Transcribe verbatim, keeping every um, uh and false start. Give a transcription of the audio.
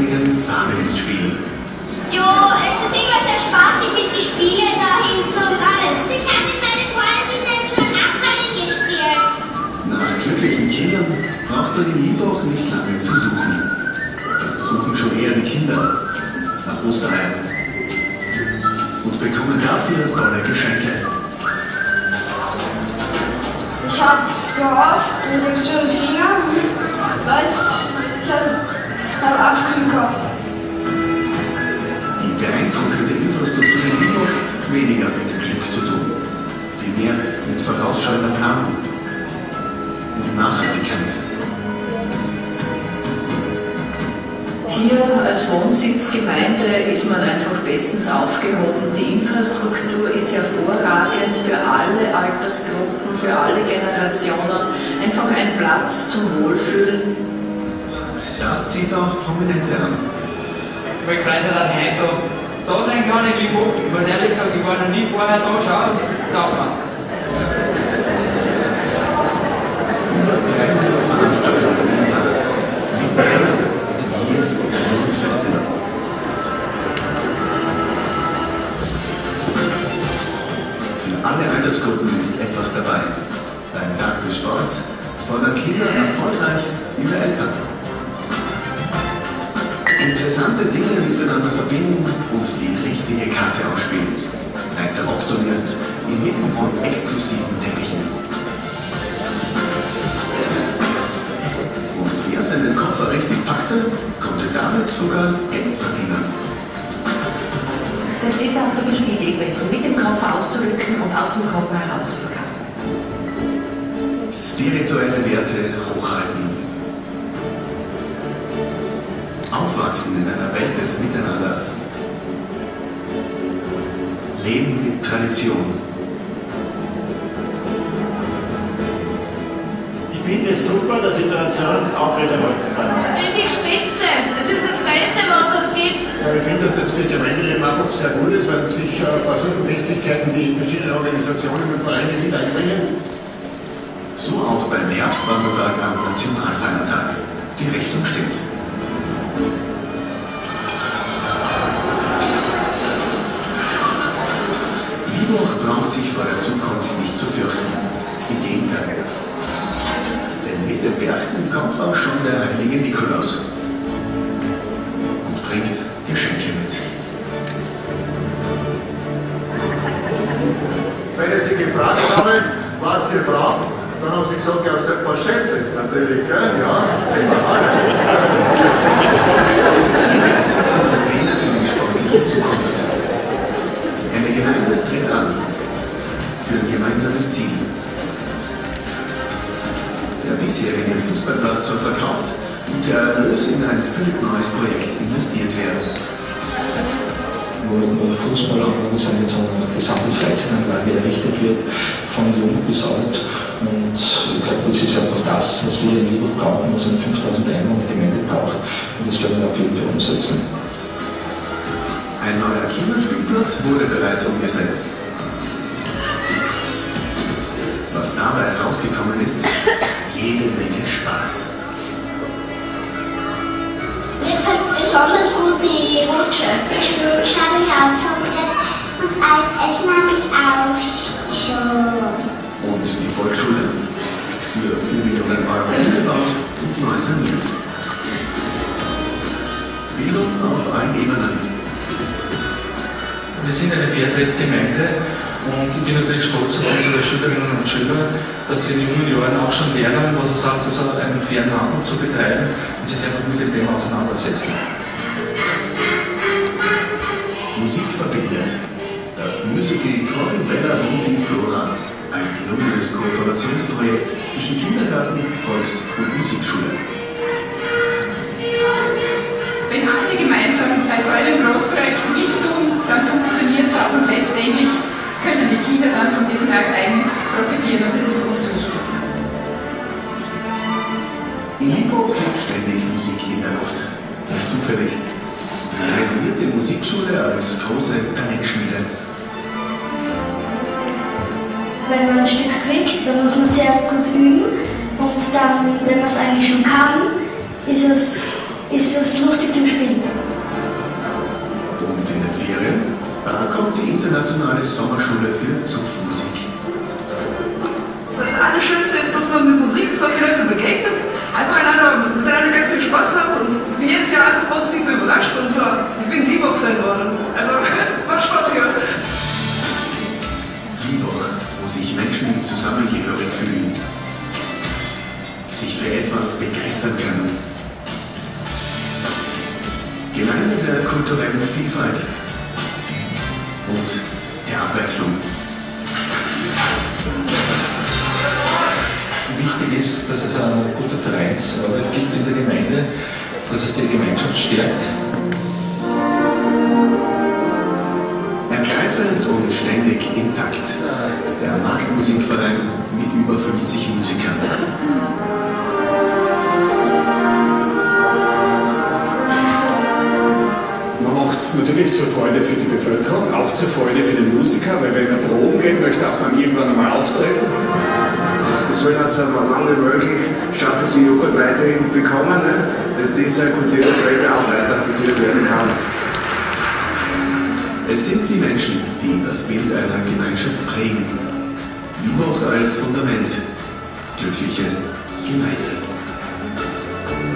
bringen Farben ins Spiel. Jo, es ist immer sehr spaßig mit den Spielen da hinten und alles. Ich habe mit meinen Freundinnen schon Abfallen gespielt. Nach glücklichen Kindern braucht man in Liebach nicht lange zu suchen. Da suchen schon eher die Kinder nach Ostereiern und bekommen dafür tolle Geschenke. Ich hab's gehofft, ich hab so einen Finger, weißt, ich hab, hab Abspiel gehabt. Die beeindruckende Infrastruktur in Liebach hat weniger mit Glück zu tun, vielmehr mit vorausschauender Planung und Nachhaltigkeit. Hier als Wohnsitzgemeinde ist man einfach bestens aufgehoben. Die Infrastruktur ist hervorragend für alle Altersgruppen, für alle Generationen. Einfach ein Platz zum Wohlfühlen. Das zieht auch Prominente an. Ich bin gefreut, dass ich heute da sein kann in Liebach. Ich muss ehrlich sagen, ich war noch nie vorher da. Schau, da mal. Alle Altersgruppen ist etwas dabei. Beim Tag des Sports fordern Kinder erfolgreich ihre Eltern. Interessante Dinge miteinander verbinden und die richtige Karte ausspielen. Ein Rockturnier inmitten von exklusiven Teppichen. Und wer seinen Koffer richtig packte, konnte damit sogar Geld verdienen. Das ist auch so ein bisschen die Idee gewesen, mit dem Koffer auszurücken und aus dem Koffer heraus zu verkaufen. Spirituelle Werte hochhalten. Aufwachsen in einer Welt des Miteinander. Leben mit Tradition. Ich finde es super, dass die Tradition aufrechterhalten kann. In die Spitze, das ist das Beste, was es gibt. Ja, ich finde, dass das für Gemeindeleben auch sehr gut ist, weil sich äh, bei solchen Festlichkeiten die verschiedenen Organisationen und Vereine mit einbringen. So auch beim Herbstwandertag am Nationalfeiertag. Die Richtung stimmt. Liebach braucht sich vor der Zukunft nicht zu fürchten. Im Gegenteil. Denn mit den Berchten kommt auch schon der heilige Nikolaus und bringt Geschenke mit sich. Wenn ich sie gefragt habe, was sie braucht, dann haben sie gesagt, ja, selbstverständlich, natürlich, gell? Ja, immer alle. Die sind der Wähler für die sportliche Zukunft. Eine Gemeinde tritt an für ein gemeinsames Ziel. Der bisherige Fußballplatz soll verkauft und der Erlös in ein völlig neues Projekt investiert werden. Wo Fußballorganisation eine gesamte Freizeitanlage errichtet wird, von jung bis alt. Und ich glaube, das ist einfach das, was wir in Liebach brauchen, was eine fünftausend Einwohner-Gemeinde braucht. Und das werden wir auf jeden Fall umsetzen. Ein neuer Kinderspielplatz wurde bereits umgesetzt. Was dabei herausgekommen ist, jede Menge Spaß. Mir gefällt besonders gut die Rutsche. Ich habe mich auch schon und als Essen habe ich auch schon. Und die Volksschule für vier Millionen Euro umgebaut und neu saniert. Bildung auf allen Ebenen. Wir sind eine Fairtrade-Gemeinde und ich bin natürlich stolz auf unsere Schülerinnen und Schüler, dass sie in jungen Jahren auch schon lernen, was es heißt, also einen fairen Handel zu betreiben und sich einfach mit dem Thema auseinandersetzen. Musik verbindet. Das Musical Coribella und die Flora. Ein gelungenes Kooperationsprojekt zwischen Kindergarten, Volks- und Musikschule. Wenn alle gemeinsam bei so einem Großprojekt mittun, dann funktioniert es auch und letztendlich können die Kinder dann von diesem Ereignis profitieren und das ist uns wichtig. In Liebach liegt ständig Musik in der Luft. Nicht zufällig. Die renommierte Musikschule als große Talentschmiede. Wenn man ein Stück kriegt, dann muss man sehr gut üben und dann, wenn man es eigentlich schon kann, ist es ist es lustig zum Spielen. Und in den Ferien, da kommt die internationale Sommerschule für Zupfmusik. Das Allerschönste ist, dass man mit Musik so viele Leute begegnet, einfach einander, miteinander ganz viel Spaß hat und jedes Jahr einfach positiv überrascht und uh, ich bin Liebhoch-Fan geworden. Also, macht Spaß hier. Liebhoch, wo sich Menschen zusammengehörig fühlen, sich für etwas begeistern können. Gemeinde der kulturellen Vielfalt und der Abwechslung. Wichtig ist, dass es eine gute Vereinsarbeit gibt in der Gemeinde, dass es die Gemeinschaft stärkt. Ergreifend und ständig intakt. Der Marktmusikverein mit über fünfzig Musikern. Man macht es natürlich zur Freude für die Bevölkerung, auch zur Freude für den Musiker, weil wenn er proben geht, möchte er auch dann irgendwann einmal auftreten. Es soll also lange wie möglich schaut, dass die Jugend weiterhin bekommen, ne? Dass dieser Kulturträger auch weitergeführt werden kann. Es sind die Menschen, die das Bild einer Gemeinschaft prägen. Liebhoch als Fundament. Glückliche Gemeinde.